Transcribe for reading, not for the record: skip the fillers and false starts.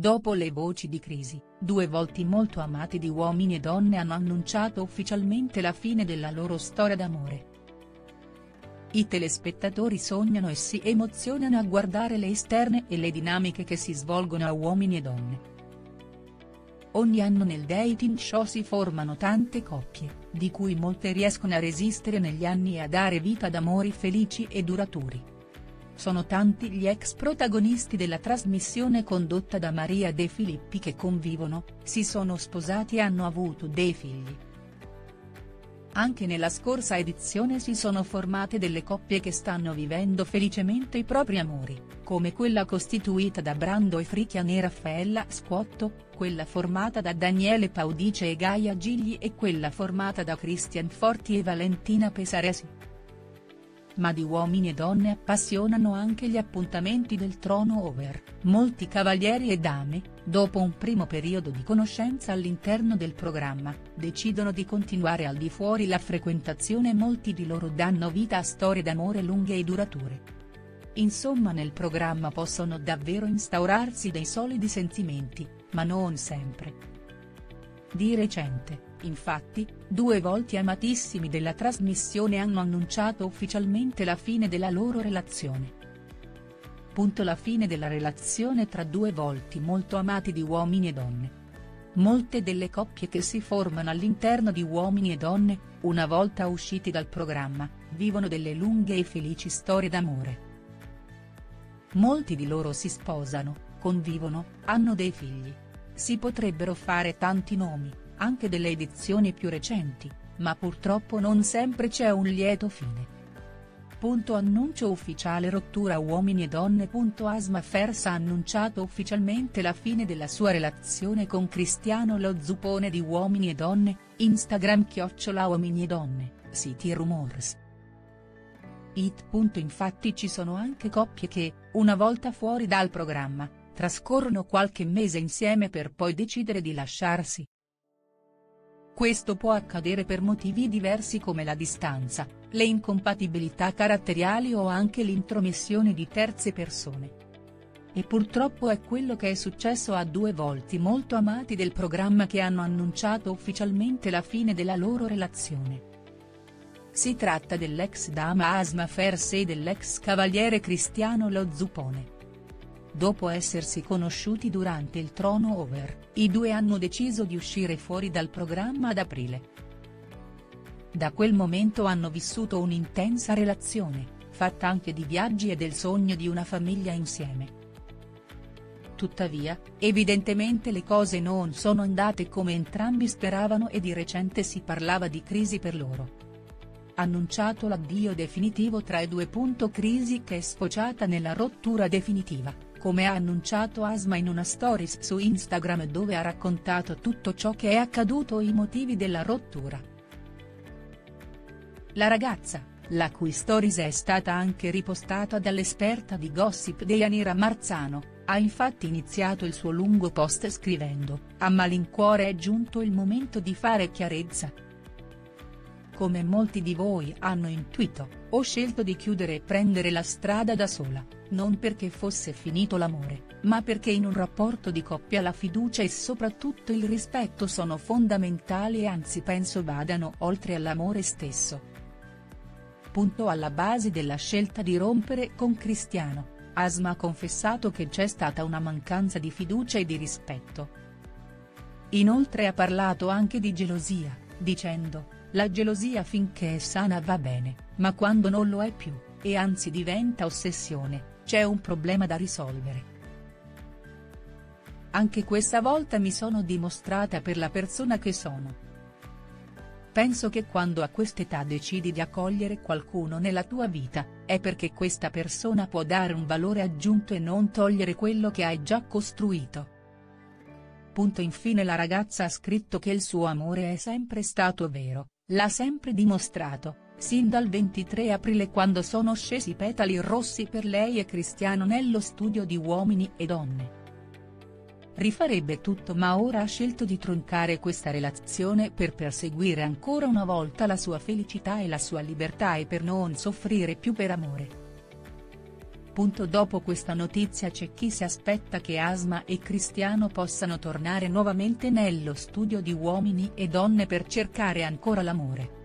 Dopo le voci di crisi, due volti molto amati di Uomini e Donne hanno annunciato ufficialmente la fine della loro storia d'amore. I telespettatori sognano e si emozionano a guardare le esterne e le dinamiche che si svolgono a Uomini e Donne. Ogni anno nel dating show si formano tante coppie, di cui molte riescono a resistere negli anni e a dare vita ad amori felici e duraturi. Sono tanti gli ex protagonisti della trasmissione condotta da Maria De Filippi che convivono, si sono sposati e hanno avuto dei figli. Anche nella scorsa edizione si sono formate delle coppie che stanno vivendo felicemente i propri amori, come quella costituita da Brando e Frichian e Raffaella Squotto, quella formata da Daniele Paudice e Gaia Gigli e quella formata da Christian Forti e Valentina Pesaresi. Ma di Uomini e Donne appassionano anche gli appuntamenti del trono over. Molti cavalieri e dame, dopo un primo periodo di conoscenza all'interno del programma, decidono di continuare al di fuori la frequentazione e molti di loro danno vita a storie d'amore lunghe e durature. Insomma nel programma possono davvero instaurarsi dei solidi sentimenti, ma non sempre. Di recente, infatti, due volti amatissimi della trasmissione hanno annunciato ufficialmente la fine della loro relazione. La fine della relazione tra due volti molto amati di Uomini e Donne. Molte delle coppie che si formano all'interno di Uomini e Donne, una volta usciti dal programma, vivono delle lunghe e felici storie d'amore. Molti di loro si sposano, convivono, hanno dei figli. Si potrebbero fare tanti nomi, anche delle edizioni più recenti, ma purtroppo non sempre c'è un lieto fine. Annuncio ufficiale rottura Uomini e Donne. Asma Fersa ha annunciato ufficialmente la fine della sua relazione con Cristiano Lo Zupone di Uomini e Donne, Instagram @Uomini e Donne, siti e rumors. Infatti ci sono anche coppie che, una volta fuori dal programma, trascorrono qualche mese insieme per poi decidere di lasciarsi. Questo può accadere per motivi diversi come la distanza, le incompatibilità caratteriali o anche l'intromissione di terze persone. E purtroppo è quello che è successo a due volti molto amati del programma che hanno annunciato ufficialmente la fine della loro relazione. Si tratta dell'ex dama Asma Fersa e dell'ex cavaliere Cristiano Lo Zupone. Dopo essersi conosciuti durante il trono over, i due hanno deciso di uscire fuori dal programma ad aprile. Da quel momento hanno vissuto un'intensa relazione, fatta anche di viaggi e del sogno di una famiglia insieme. Tuttavia, evidentemente le cose non sono andate come entrambi speravano e di recente si parlava di crisi per loro. Annunciato l'addio definitivo tra i due. Crisi che è sfociata nella rottura definitiva, come ha annunciato Asma in una stories su Instagram dove ha raccontato tutto ciò che è accaduto e i motivi della rottura. La ragazza, la cui stories è stata anche ripostata dall'esperta di gossip Deianira Marzano, ha infatti iniziato il suo lungo post scrivendo: "A malincuore è giunto il momento di fare chiarezza. Come molti di voi hanno intuito, ho scelto di chiudere e prendere la strada da sola, non perché fosse finito l'amore, ma perché in un rapporto di coppia la fiducia e soprattutto il rispetto sono fondamentali e anzi penso vadano oltre all'amore stesso." Alla base della scelta di rompere con Cristiano, Asma ha confessato che c'è stata una mancanza di fiducia e di rispetto. Inoltre ha parlato anche di gelosia, dicendo: "La gelosia finché è sana va bene, ma quando non lo è più, e anzi diventa ossessione, c'è un problema da risolvere. Anche questa volta mi sono dimostrata per la persona che sono. Penso che quando a quest'età decidi di accogliere qualcuno nella tua vita, è perché questa persona può dare un valore aggiunto e non togliere quello che hai già costruito." Infine la ragazza ha scritto che il suo amore è sempre stato vero, l'ha sempre dimostrato, sin dal 23 aprile quando sono scesi i petali rossi per lei e Cristiano nello studio di Uomini e Donne. Rifarebbe tutto ma ora ha scelto di troncare questa relazione per perseguire ancora una volta la sua felicità e la sua libertà e per non soffrire più per amore. Dopo questa notizia c'è chi si aspetta che Asma e Cristiano possano tornare nuovamente nello studio di Uomini e Donne per cercare ancora l'amore.